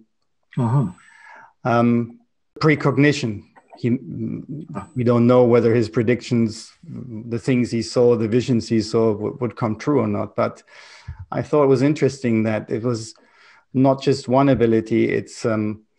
Uh-huh. Precognition. We don't know whether his predictions, the things he saw, the visions he saw would come true or not. But I thought it was interesting that it was not just one ability, it's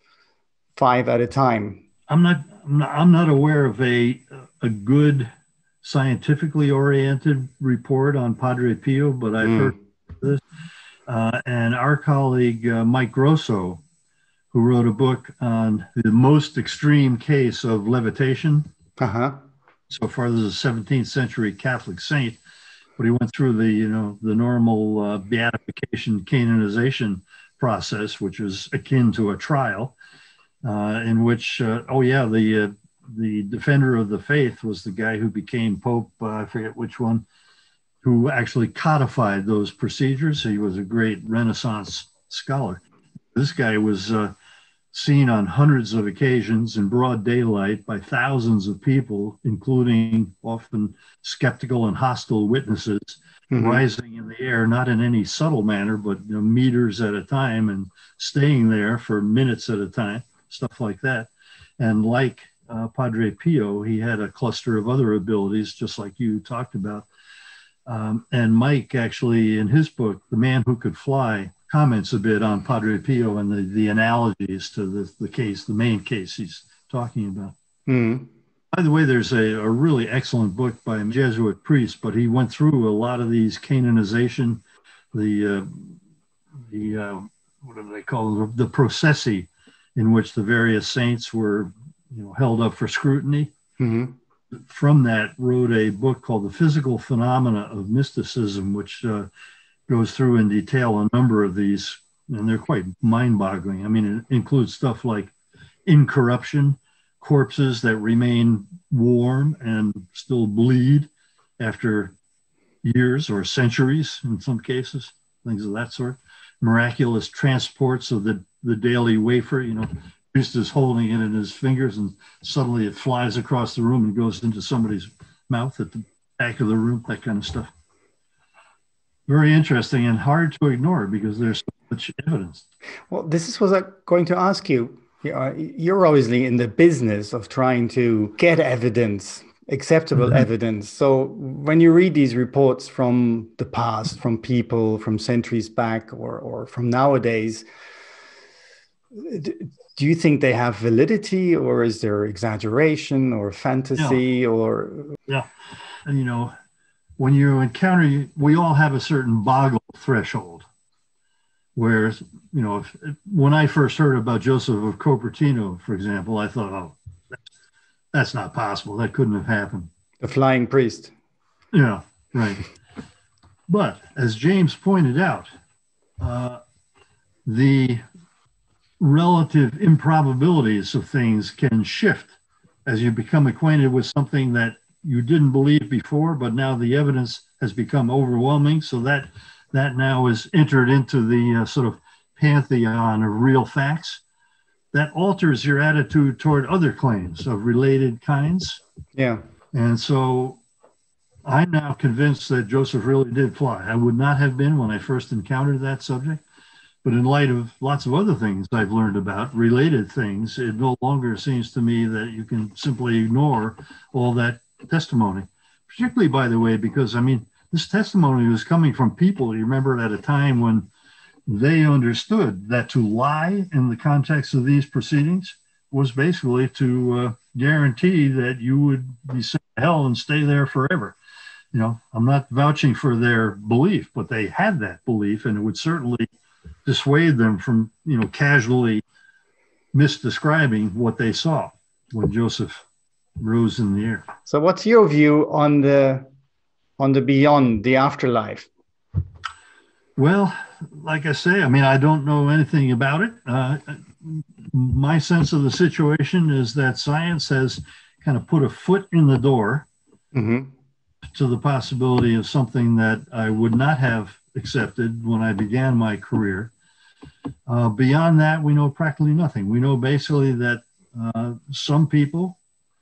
5 at a time. I'm not aware of a good scientifically oriented report on Padre Pio, but I've heard this. And our colleague Mike Grosso, who wrote a book on the most extreme case of levitation. Uh-huh. So far, this is a 17th century Catholic saint, but he went through the normal beatification, canonization process, which is akin to a trial. In which, the defender of the faith was the guy who became Pope, I forget which one, who actually codified those procedures. He was a great Renaissance scholar. This guy was seen on hundreds of occasions in broad daylight by thousands of people, including often skeptical and hostile witnesses, rising in the air, not in any subtle manner, but meters at a time and staying there for minutes at a time. Stuff like that. And like Padre Pio, he had a cluster of other abilities, just like you talked about. And Mike actually, in his book, The Man Who Could Fly, comments a bit on Padre Pio and the analogies to the case, the main case he's talking about. Mm-hmm. By the way, there's a really excellent book by a Jesuit priest, but he went through a lot of these canonization, what do they call it? The processi, in which the various saints were held up for scrutiny. Mm-hmm. From that, wrote a book called The Physical Phenomena of Mysticism, which goes through in detail a number of these, and they're quite mind-boggling. I mean, it includes stuff like incorruption, corpses that remain warm and still bleed after years or centuries in some cases, things of that sort. Miraculous transports of the daily wafer, priest is holding it in his fingers and suddenly it flies across the room and goes into somebody's mouth at the back of the room, that kind of stuff. Very interesting and hard to ignore because there's so much evidence. Well, this is what I'm going to ask you. You're obviously in the business of trying to get evidence, acceptable evidence. So when you read these reports from the past, from people from centuries back or from nowadays, do you think they have validity, or is there exaggeration or fantasy or? Yeah. And, when you encounter, we all have a certain boggle threshold where, when I first heard about Joseph of Cupertino, for example, I thought, oh, that's not possible. That couldn't have happened. The flying priest. Yeah, right. But as James pointed out, the relative improbabilities of things can shift as you become acquainted with something that you didn't believe before, but now the evidence has become overwhelming. So that now is entered into the sort of pantheon of real facts. That alters your attitude toward other claims of related kinds. Yeah. And so I'm now convinced that Joseph really did fly. I would not have been when I first encountered that subject. But in light of lots of other things I've learned about, related things, it no longer seems to me that you can simply ignore all that testimony. Particularly, by the way, because, I mean, this testimony was coming from people, you remember, at a time when they understood that to lie in the context of these proceedings was basically to guarantee that you would be sent to hell and stay there forever. You know, I'm not vouching for their belief, but they had that belief, and it would certainly dissuade them from, you know, casually misdescribing what they saw when Joseph rose in the air. So what's your view on the beyond, the afterlife? Well, like I say, I mean, I don't know anything about it. My sense of the situation is that science has kind of put a foot in the door to the possibility of something that I would not have accepted when I began my career. Beyond that, we know practically nothing. We know basically that some people,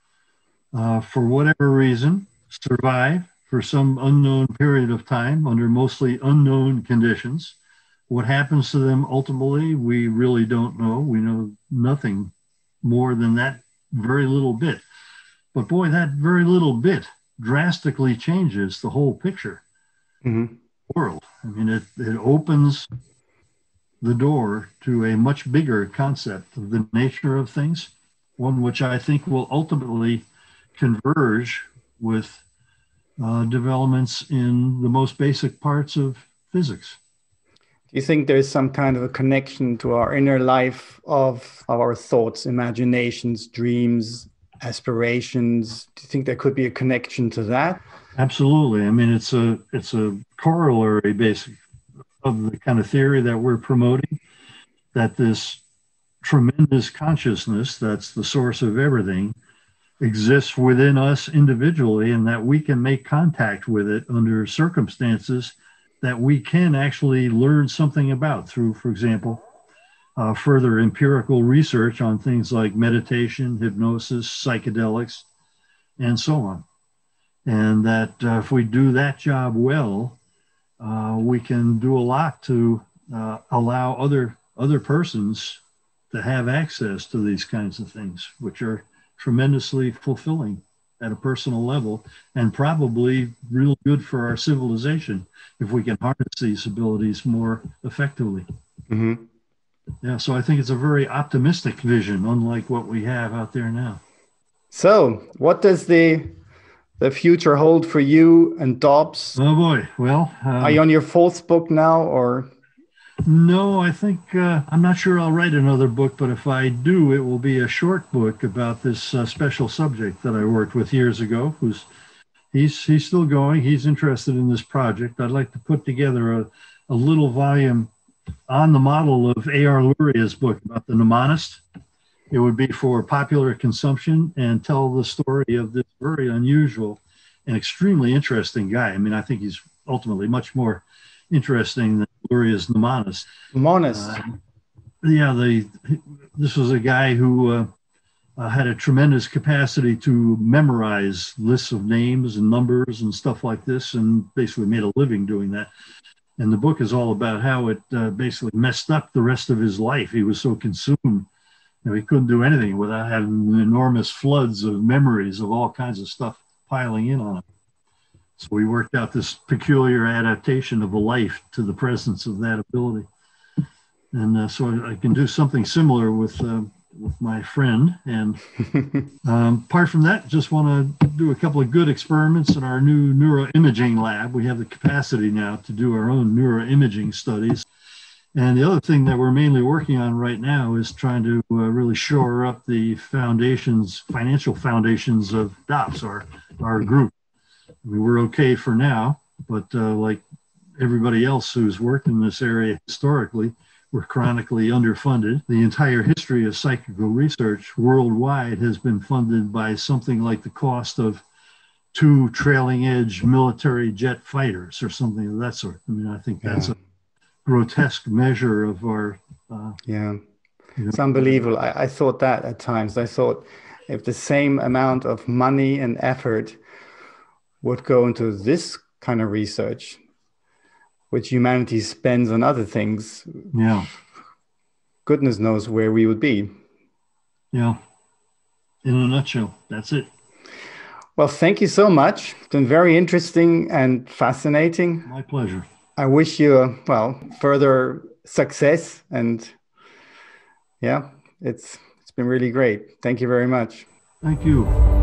for whatever reason, survive for some unknown period of time under mostly unknown conditions. What happens to them ultimately, we really don't know. We know nothing more than that very little bit. But boy, that very little bit drastically changes the whole picture. World. I mean, it opens the door to a much bigger concept of the nature of things, one which I think will ultimately converge with developments in the most basic parts of physics. Do you think there's some kind of a connection to our inner life of our thoughts, imaginations, dreams, aspirations? Do you think there could be a connection to that? Absolutely. I mean, it's a corollary basic of the kind of theory that we're promoting, that this tremendous consciousness that's the source of everything exists within us individually, and that we can make contact with it under circumstances that we can actually learn something about through, for example, further empirical research on things like meditation, hypnosis, psychedelics, and so on. And that if we do that job well, we can do a lot to allow other persons to have access to these kinds of things, which are tremendously fulfilling at a personal level, and probably real good for our civilization if we can harness these abilities more effectively. Yeah, so I think it's a very optimistic vision, unlike what we have out there now. So, what does the future hold for you and Dobbs? Oh boy, well, are you on your fourth book now, or? No, I think I'm not sure I'll write another book, but if I do, it will be a short book about this special subject that I worked with years ago. He's still going. He's interested in this project. I'd like to put together a little volume on the model of A.R. Luria's book about the mnemonist. It would be for popular consumption and tell the story of this very unusual and extremely interesting guy. I mean, I think he's ultimately much more interesting than Luria's mnemonist. This was a guy who had a tremendous capacity to memorize lists of names and numbers and stuff like this, and basically made a living doing that. And the book is all about how it basically messed up the rest of his life. He was so consumed, he couldn't do anything without having enormous floods of memories of all kinds of stuff piling in on him. So we worked out this peculiar adaptation of a life to the presence of that ability. And so I can do something similar with my friend. And apart from that, just want to do a couple of good experiments in our new neuroimaging lab. We have the capacity now to do our own neuroimaging studies. And the other thing that we're mainly working on right now is trying to really shore up the financial foundations of DOPS, our group. I mean, we're okay for now, but like everybody else who's worked in this area historically, we're chronically underfunded. The entire history of psychical research worldwide has been funded by something like the cost of 2 trailing edge military jet fighters or something of that sort. I mean, I think that's a grotesque measure of our... It's unbelievable. I thought that at times. I thought if the same amount of money and effort would go into this kind of research, which humanity spends on other things, goodness knows where we would be. Yeah. In a nutshell, that's it. Well, thank you so much. It's been very interesting and fascinating. My pleasure. I wish you, further success, and it's been really great. Thank you very much. Thank you.